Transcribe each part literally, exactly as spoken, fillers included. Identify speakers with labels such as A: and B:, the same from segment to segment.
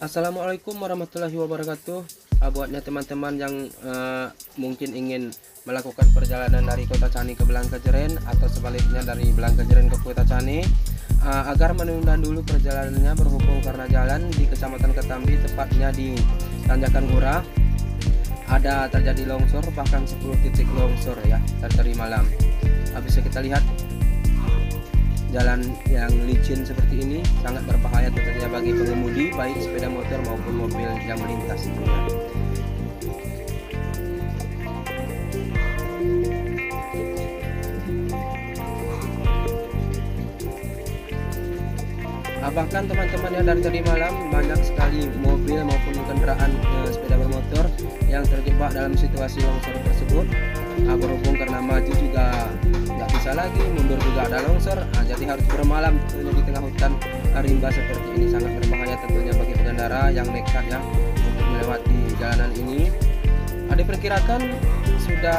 A: Assalamualaikum warahmatullahi wabarakatuh. Uh, buatnya teman-teman yang uh, mungkin ingin melakukan perjalanan dari Kota Cani ke Blangkejeren atau sebaliknya dari Blangkejeren ke Kota Cani, uh, agar menunda dulu perjalanannya berhubung karena jalan di Kecamatan Ketambi, tepatnya di Tanjakan Gurah, ada terjadi longsor, bahkan sepuluh titik longsor ya tadi malam. Habis kita lihat jalan yang licin seperti ini sangat berbahaya tentunya bagi pengemudi baik sepeda motor maupun mobil yang melintas tentunya. Bahkan teman-teman yang dari tadi malam banyak sekali mobil maupun kendaraan eh, sepeda bermotor yang terjebak dalam situasi longsor tersebut. Nah, berhubung karena maju juga nggak bisa lagi, mundur juga ada longsor, nah, jadi harus bermalam tentunya di tengah hutan rimba seperti ini. Sangat berbahaya tentunya bagi pengendara yang nekat ya untuk melewati jalanan ini. Nah, diperkirakan sudah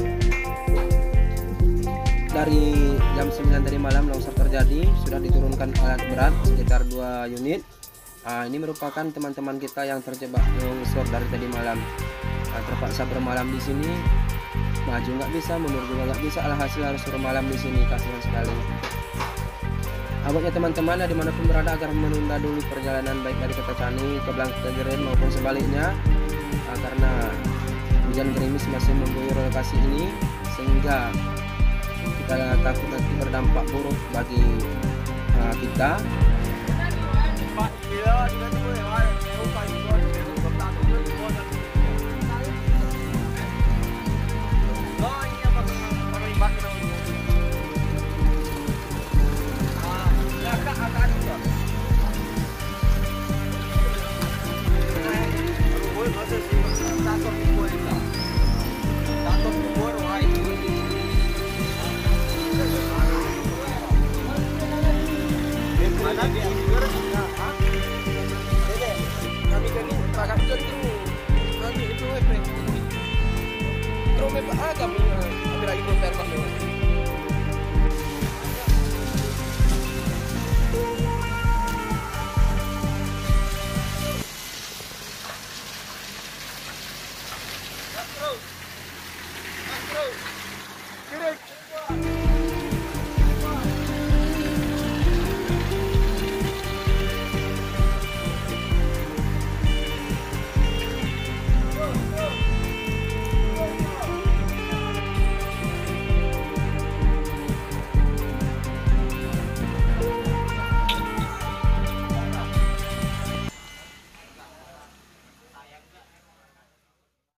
A: dari jam sembilan tadi malam longsor terjadi, sudah diturunkan alat berat sekitar dua unit. Nah, ini merupakan teman-teman kita yang terjebak longsor dari tadi malam. Nah, terpaksa bermalam di sini, maju nggak bisa, mundur juga nggak bisa, alhasil harus bermalam di sini. Kasihan sekali. Abadnya teman-teman ya, dimanapun berada agar menunda dulu perjalanan baik dari Kota Cani ke Blangkejeren maupun sebaliknya, nah, karena hujan gerimis masih mengguyur lokasi ini sehingga kita takut nanti berdampak buruk bagi uh, kita.
B: Terus, terus, terus.